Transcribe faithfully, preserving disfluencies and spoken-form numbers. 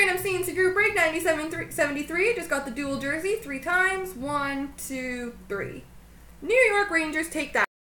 random scenes to group break ninety-seven seventy-three. Just got the dual jersey three times. One, two, three. New York Rangers take that.